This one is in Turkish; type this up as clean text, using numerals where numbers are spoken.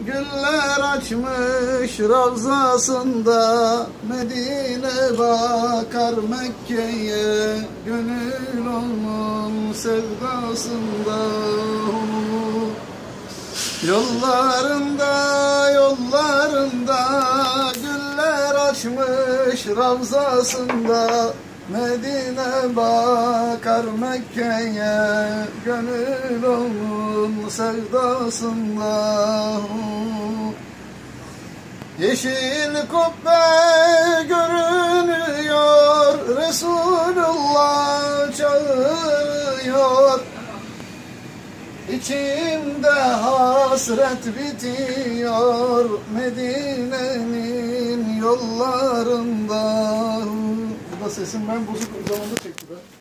güller açmış ravzasında, Medine bakar Mekke'ye, gönül onun sevdasında. Yollarında, yollarında güller açmış ravzasında, Medine bakar Mekke'ye, gönül onun sevdasında. Yeşil kubbe görünüyor, Resulullah çağırıyor. İçimde hasret bitiyor, Medine'nin yollarında. Burada sesim ben bozuk zamanda çekti be.